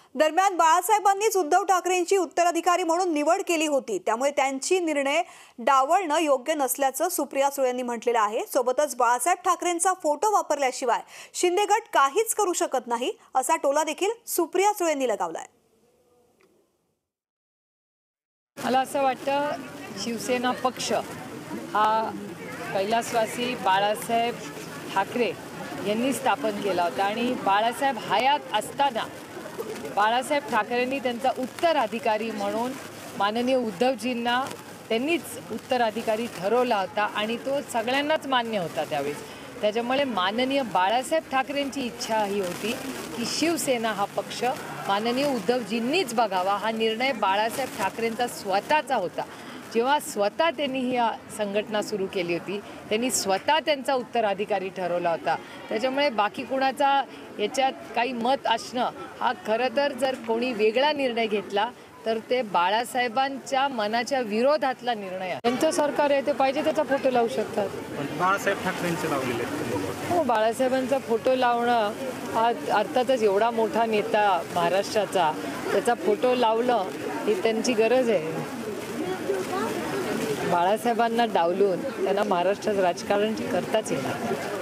दरम्यान बाळासाहेबांनीच उद्धव ठाकरेंची उत्तराधिकारी म्हणून निवड केली होती, त्यामुळे त्यांची निर्णय डावलणं योग्य नसल्याचं सुप्रिया सुळेंनी म्हटलेलं आहे। सोबतच बाळासाहेब ठाकरेंचा फोटो वापरल्याशिवाय शिंदे गट काहीच करू शकत नाही असा टोला देखील सुप्रिया सुळेंनी लगावलाय। मला असं वाटतं शिवसेना पक्ष हा कैलासवासी बाळासाहेब ठाकरे यांनी स्थापन केला होता आणि बाळासाहेब हयात असताना बाळासाहेब ठाकरेंनी त्यांचा उत्तराधिकारी म्हणून माननीय उद्धवजींना त्यांनीच उत्तराधिकारी ठरवला होता आणि तो सगळ्यांनाच मान्य होता त्यावेळेस। त्याच्यामुळे माननीय बाळासाहेब ठाकरेंची इच्छा ही होती की शिवसेना हा पक्ष माननीय उद्धवजींनीच बघावा। हा निर्णय बाळासाहेब ठाकरेंचा स्वतःचा होता। जेव्हा स्वतः त्यांनी ही संघटना सुरू केली होती, त्यांनी स्वतः त्यांचा उत्तराधिकारी ठरवला होता। त्याच्यामुळे बाकी कुणाचा याच्यात काही मत असणं हा खरं तर जर कोणी वेगळा निर्णय घेतला तर ते बाळासाहेबांच्या मनाच्या विरोधातला निर्णय आहे। त्यांचं सरकार आहे, ते पाहिजे त्याचा फोटो लावू शकतात। बाळासाहेब ठाकरेंचे लावलेले हो, बाळासाहेबांचा फोटो लावणं हा अर्थातच एवढा मोठा नेता महाराष्ट्राचा, त्याचा फोटो लावणं ही त्यांची गरज आहे। बाळासाहेबांना डावलून त्यांना महाराष्ट्रात राजकारण करताच येणार।